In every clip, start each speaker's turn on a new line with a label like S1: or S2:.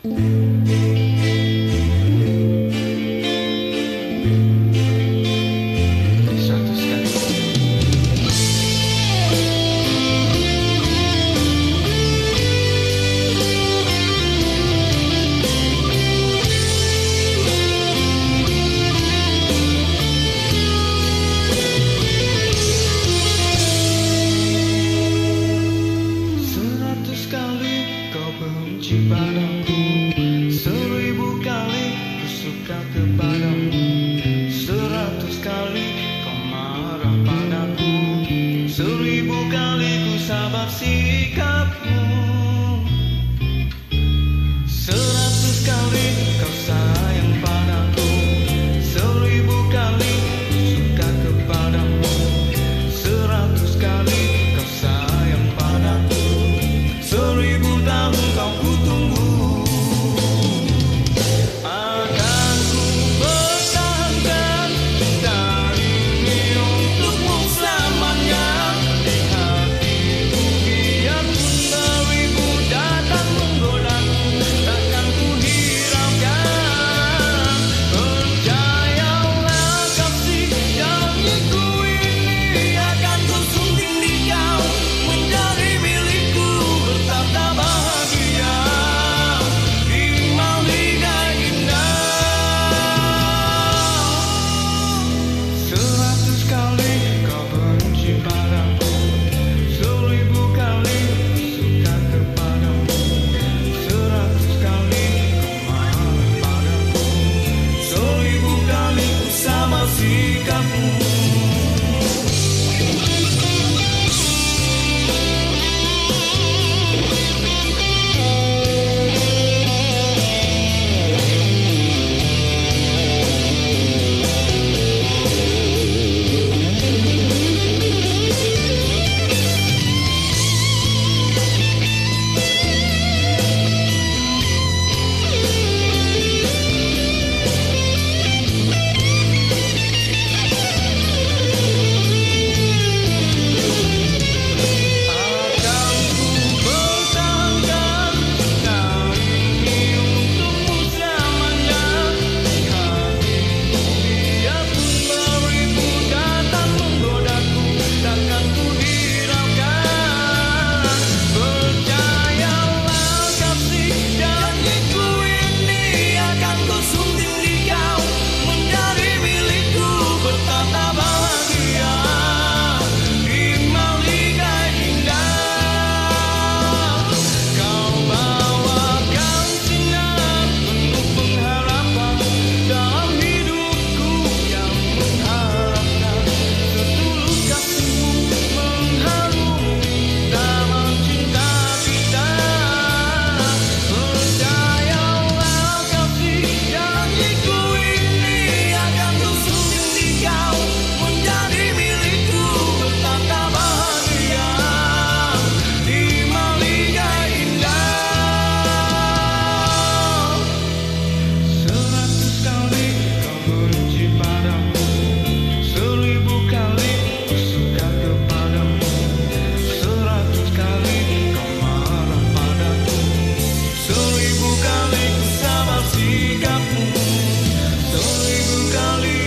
S1: Benci padaku, 1000 kali ku suka kepadamu, 100 kali kau marah padaku, 1000 kali ku sabar sikapmu, 100 kali kau sayang padaku, 1000 kali ku suka kepadamu, 100 kali kau sayang padaku, 1000 tahun kau kutunggu. Akan ku bertahankan cinta ini untukmu selamanya di hatiku, biarpun beribu datang menggodaku, takkan ku hiraukan. Percayalah kasih janjiku ini akan ku sunting di kau, menjadi milikku bertata bahagia di maliga indah. 100 kali kau benci padaku, 1000 kali ku suka kepadamu, 100 kali kau marah padaku, 1000 kali ku sama sikapmu.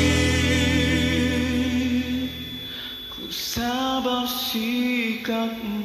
S1: Sabar sikapmu.